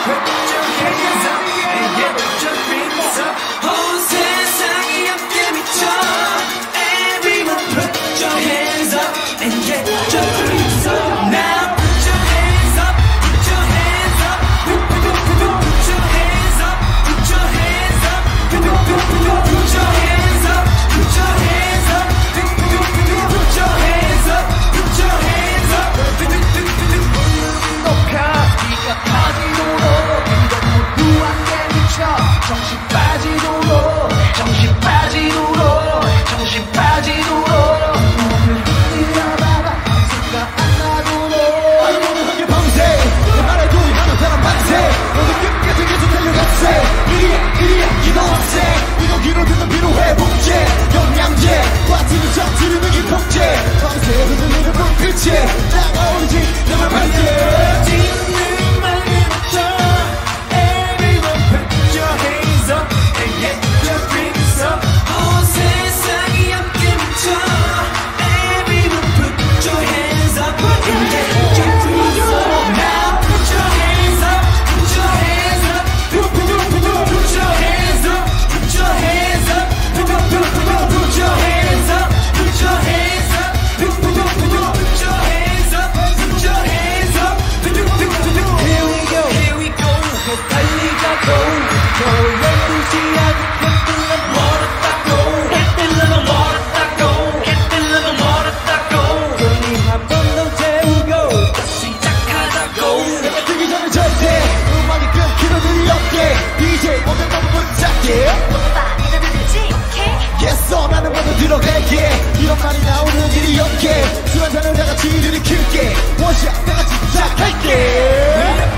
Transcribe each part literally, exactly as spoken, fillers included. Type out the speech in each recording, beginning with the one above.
들어갈게 이런 말이 나오는 일이 없게 술 한잔을 다같이 들이킬게 원샷 다같이 시작할게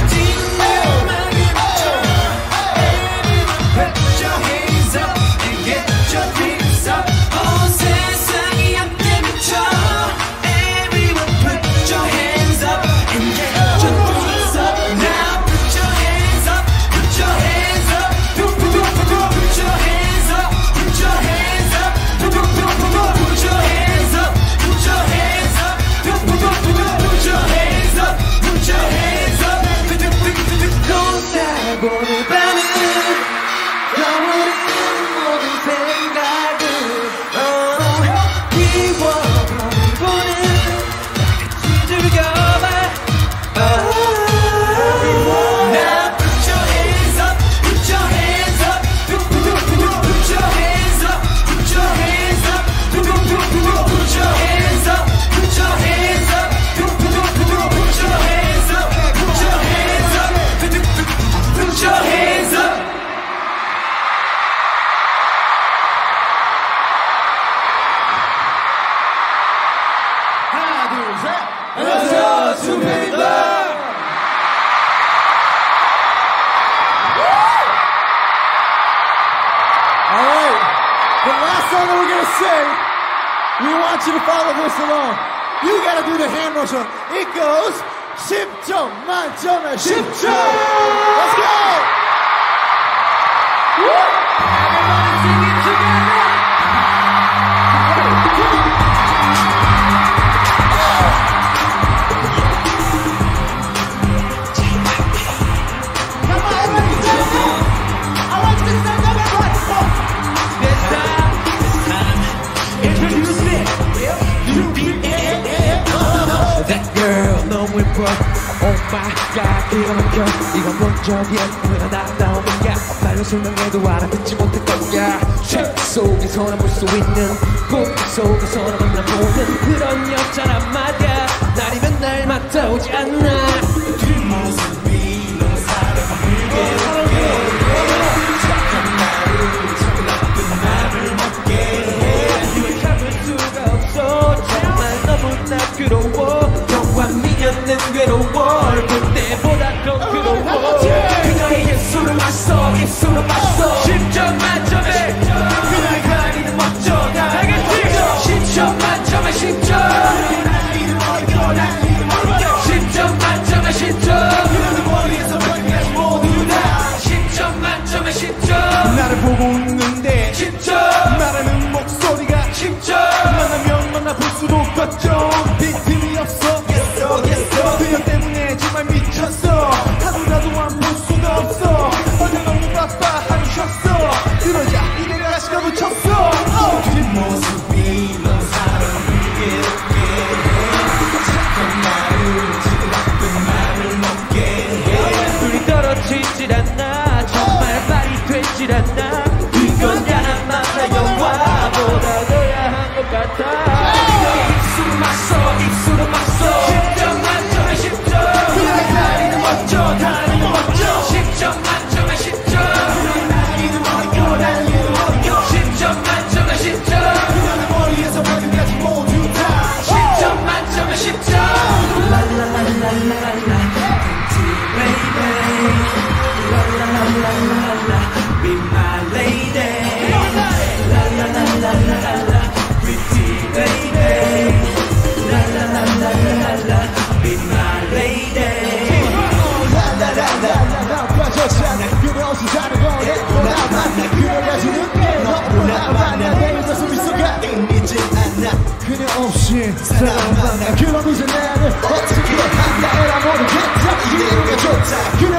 오늘 밤은 떠오르는 모든 생각을 oh, 비워보고는 같이 즐겨봐 oh. Now put your hands up, put your hands up, put your hands up, put your hands up, put your hands up, put your hands up, put your hands up, put your hands up, put your hands up. Put your hands up. 하나 둘 셋 안녕하세요, 준비입니다. Alright, the last song that we're gonna sing, we want you to follow this along. You gotta do the hand motion. It goes 십 점 만점에 십 점. Let's go. Everybody sing it together. Come on, everybody stand up. I want you to stand up, everybody. This time, this time, introduce me. You be that girl, 너무 예뻐. Oh my god, 기가 막혀. 이건 본 적이 없는 아름다움인가. 말로 설명해도 알아듣지 못할 거야. 책 속에서나 볼 수 있는 꿈 속에서나 만나보는 그런 여자란 말야. 날이면 날마다 오지 않나. 뒷모습이 너무 사랑스럽게 착한 나를 참 나쁜 나를 먹게 해. 참을 수가 없어. 정말 너무나 괴로워. 너와 미련은 괴로워. 볼 때보다 더 괴로워. 그녀의 예술을 마셔 예술을 마셔 십 점 만점에 그녀의 가리는 멋져 다겠지 십 점 만점에 십 점 십 점 만점에 십 점 그녀의 머리에서 별까지 모두 다 십 점 만점에 십 점 나를 보고 웃는데 십 점 말하는 목소리가 십 점 만나면 만나볼 수도 없겠죠. 빈틈이 없어. 그녀 때문에 정말 미쳤어. 하루라도 한 보이질 않나 정말 말이 되질 않나 이건 야한 만나 영화보다 너야 한 것 같아 입술을 막서 입술을 막서 십 점 만점에 십 점 다리는 멋져 다리는 멋져 십 점 만점에 십 점 다리는 멋져 다리는 멋져 십 점 만점에 십 점 머리에서 발끝까지 모두 다 십 점 만점에 십 점 라라라라라라 baby 라라라라라라 be my lady 라라라라라라 pretty baby 라라라라라라 be my lady 라라라라라 빠졌지 않아 그래 어서 사는 거네 너나 만나 그래 가지는 게 너나 만나 내일 더 미소가 끊이지 않아 그녀 없이 사람 만나 그럼 이제 나는 어떻게 한다 에라 모르겠다 이유가 좋다 그녀